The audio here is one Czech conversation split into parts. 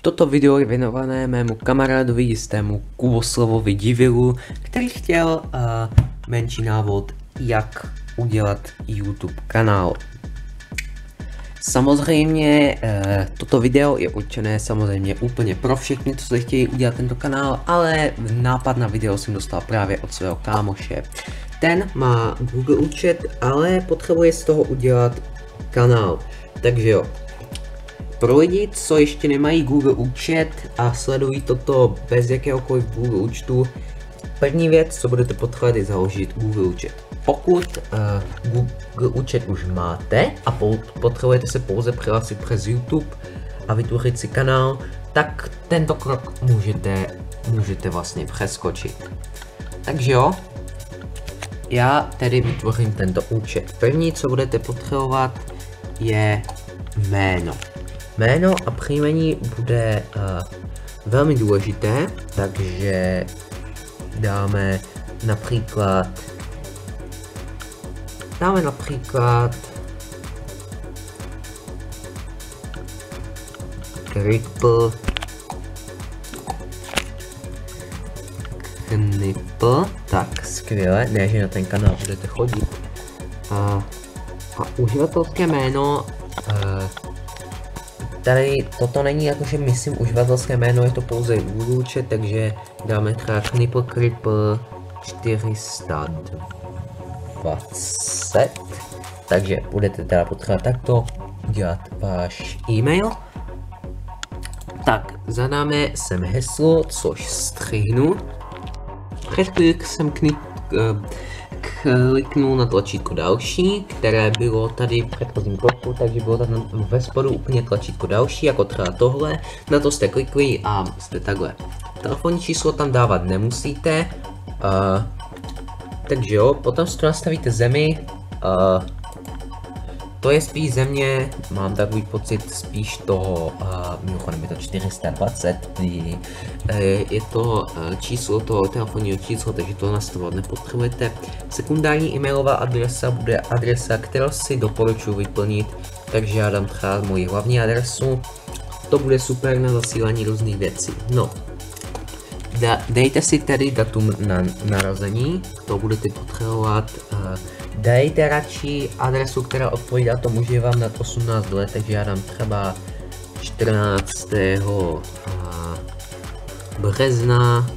Toto video je věnované mému kamarádovi jistému Kuboslavovi Divilu, který chtěl menší návod, jak udělat YouTube kanál. Samozřejmě toto video je určené samozřejmě úplně pro všechny, co se chtějí udělat tento kanál, ale nápad na video jsem dostal právě od svého kámoše. Ten má Google účet, ale potřebuje z toho udělat kanál. Takže jo. Pro lidi, co ještě nemají Google účet a sledují toto bez jakéhokoliv Google účtu, první věc, co budete potřebovat, je založit Google účet. Pokud Google účet už máte a potřebujete se pouze přihlásit přes YouTube a vytvořit si kanál, tak tento krok můžete vlastně přeskočit. Takže jo, já tedy vytvořím tento účet. První, co budete potřebovat, je jméno. Jméno a příjmení bude velmi důležité, takže dáme například Knipl, tak skvěle, ne, že na ten kanál budete chodit. A uživatelské jméno, tady toto není jakože myslím uživatelské jméno, je to pouze Google účet, takže dáme třeba Knipl 420, takže budete teda potřebovat takto udělat váš e-mail. Tak, zadáme sem heslo, což střihnu. Před chvíli jsem kliknul na tlačítko další, které bylo tady v předchozím kroku, takže bylo tam ve spodu úplně tlačítko další, jako třeba tohle. Na to jste klikli a jste takhle. Telefonní číslo tam dávat nemusíte, takže jo, potom si to nastavíte zemi, to je spíš země, mám takový pocit spíš toho, mimochodem je to 420, je to číslo toho telefonního čísla, takže to nastavovat nepotřebujete. Sekundární e-mailová adresa bude adresa, kterou si doporučuji vyplnit, takže já dám třeba moji hlavní adresu, to bude super na zasílání různých věcí. No, dejte si tedy datum na narození, to budete potřebovat. Dejte radši adresu, která odpovídá tomu, že je vám nad 18 let, takže já dám třeba 14. března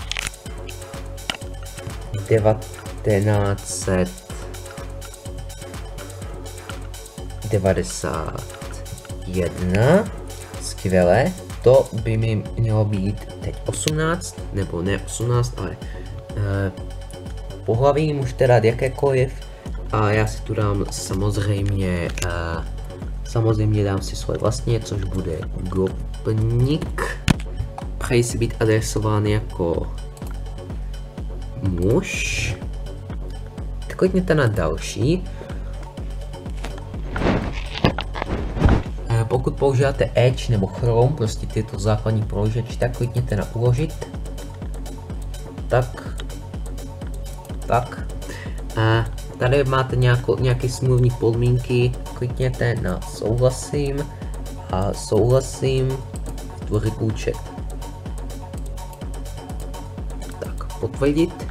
1991. Skvěle, to by mi mělo být teď 18, nebo ne 18, ale pohlaví můžete dát jakékoliv a já si tu dám samozřejmě dám si svoje vlastní, což bude Gopnik. Přeji si být adresován jako muž. Klikněte na další. Pokud používáte Edge nebo Chrome, prostě tyto základní prohlížeče, tak klikněte na uložit. Tak. A tady máte nějaké smluvní podmínky, klikněte na souhlasím a souhlasím vytvořit účet. Tak, potvrdit.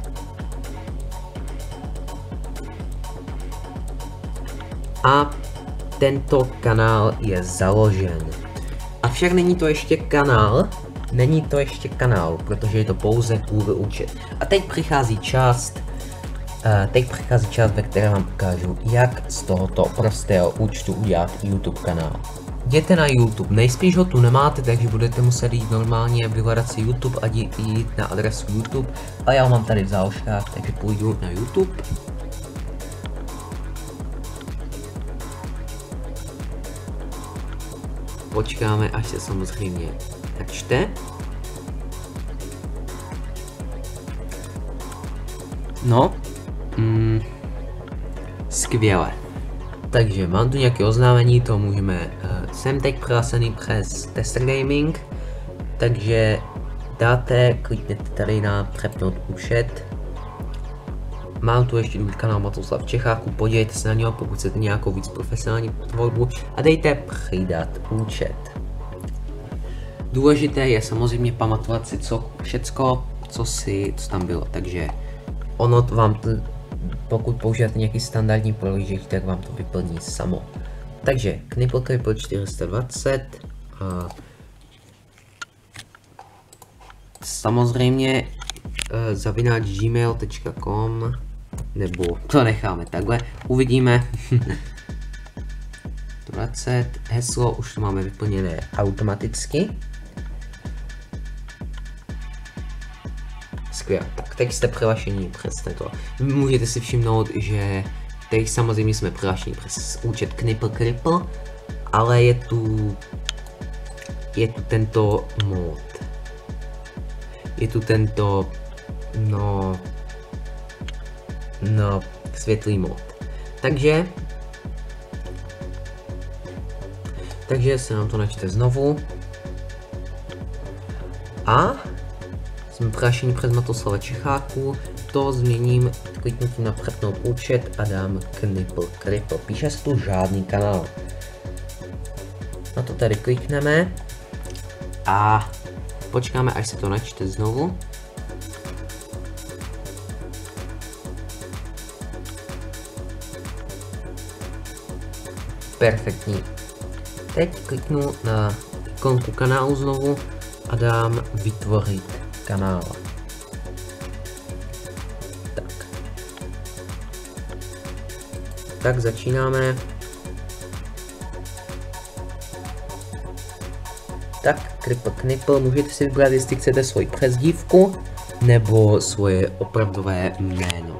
A tento kanál je založen. Avšak není to ještě kanál, protože je to pouze Google účet. A teď přichází část, ve které vám ukážu, jak z tohoto prostého účtu udělat YouTube kanál. Jděte na YouTube, nejspíš ho tu nemáte, takže budete muset jít normálně, vyhledat si YouTube a jít na adresu YouTube. A já ho mám tady v záložkách, takže půjdu na YouTube. Počkáme, až se samozřejmě načte. No, skvěle. Takže mám tu nějaké oznámení, to můžeme, jsem teď přihlášený přes Tester Gaming, takže klikněte tady na přepnout účet. Mám tu ještě druhý kanál Matoslav Čecháku, podívejte se na něho, pokud chcete nějakou víc profesionální tvorbu a dejte přidat účet. Důležité je samozřejmě pamatovat si všecko, co tam bylo, takže ono vám, pokud používáte nějaký standardní prohlížeč, tak vám to vyplní samo. Takže Knipl 420 a samozřejmě zavináč gmail.com, nebo to necháme takhle, uvidíme. 20, heslo už to máme vyplněné automaticky. Skvěle, tak teď jste přihlašení přes tento. Můžete si všimnout, že teď samozřejmě jsme přihlašení přes účet Knipl, ale je tu tento mod. Je tu tento, no světlý mod. Takže se nám to načte znovu. A jsme přihlašení přes Matoslava Čecháku. To změním kliknutím na přepnout účet a dám Knipl. Píše se tu žádný kanál. Na to tady klikneme a počkáme, až se to načte znovu. Perfektní. Teď kliknu na ikonku kanálu znovu a dám vytvořit kanál. Tak začínáme. Tak, Knipl, můžete si vybrat, jestli chcete svoji přezdívku nebo svoje opravdové jméno.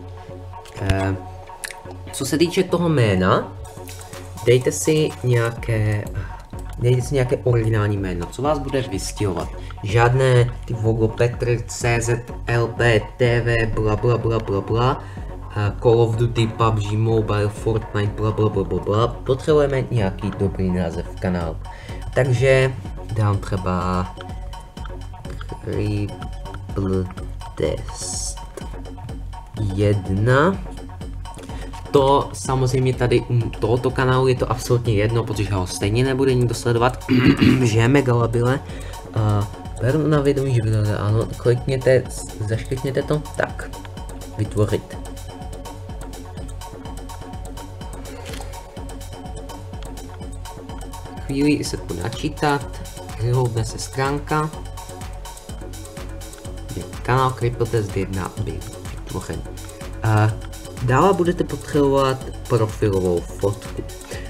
Co se týče toho jména, dejte si nějaké originální jméno, co vás bude vystihovat. Žádné ty Vogo Petr, CZ, LP, TV, bla. Call of Duty, PUBG, Mobile, Fortnite, bla. Potřebujeme nějaký dobrý název kanálu. Takže dám třeba Cripple Test 1. To samozřejmě tady u tohoto kanálu je to absolutně jedno, protože ho stejně nebude nikdo sledovat, že je mega labile. Beru na vědomí, že bylo ano, klikněte, zašklikněte to, tak, vytvořit. Chvíli se to načítat, vyhloubne se stránka, kanál Cripple Test 1 byl vytvořen. Dále budete potřebovat profilovou fotku.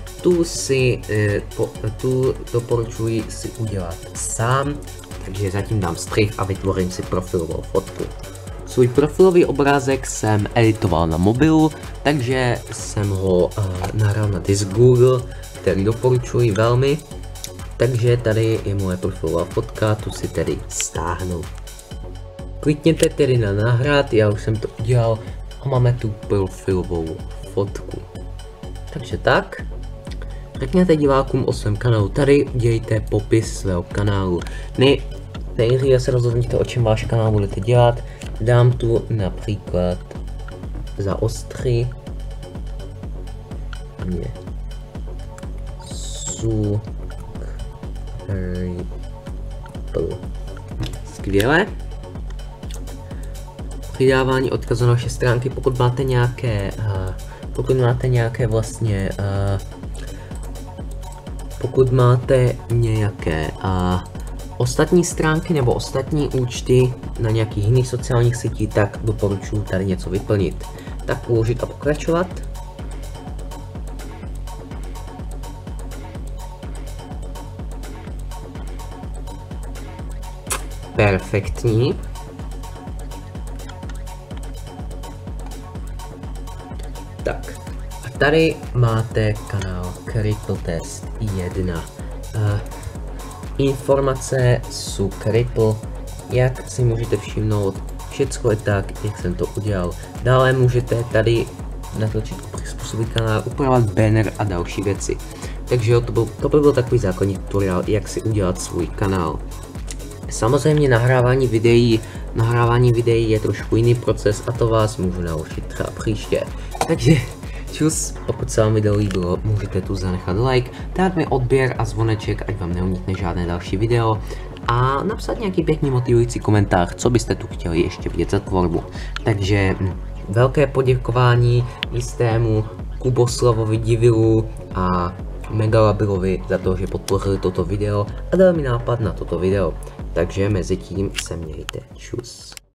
Tu doporučuji si udělat sám, takže zatím dám střih a vytvořím si profilovou fotku. Svůj profilový obrázek jsem editoval na mobilu, takže jsem ho nahrál na disk Google, který doporučuji velmi. Takže tady je moje profilová fotka, tu si tedy stáhnu. Klikněte tedy na nahrát, já už jsem to udělal. A máme tu profilovou fotku. Takže tak. Řekněte divákům o svém kanálu. Tady udělejte popis svého kanálu. Nejdříve se rozhodněte, o čem váš kanál budete dělat. Dám tu například zaostří. Skvěle. Přidávání odkazu na vaše stránky, pokud máte nějaké ostatní stránky nebo ostatní účty na nějakých jiných sociálních sítích, tak doporučuji tady něco vyplnit. Tak uložit a pokračovat. Perfektní. Tak, a tady máte kanál Cripple Test 1. Informace jsou Cripple, jak si můžete všimnout, všecko je tak, jak jsem to udělal. Dále můžete tady natočit, přizpůsobit kanál, upravovat banner a další věci. Takže jo, to by byl takový základní tutoriál, jak si udělat svůj kanál. Samozřejmě nahrávání videí je trošku jiný proces a to vás můžu naučit třeba příště. Takže čus, pokud se vám video líbilo, můžete tu zanechat like, dát mi odběr a zvoneček, ať vám neunikne žádné další video. a napsat nějaký pěkný motivující komentář, co byste tu chtěli ještě vidět za tvorbu. Takže velké poděkování jistému Kuboslavovi Divilu a Megalabilovi za to, že podpořili toto video a dali mi nápad na toto video. Takže mezi tím se mějte. Čus.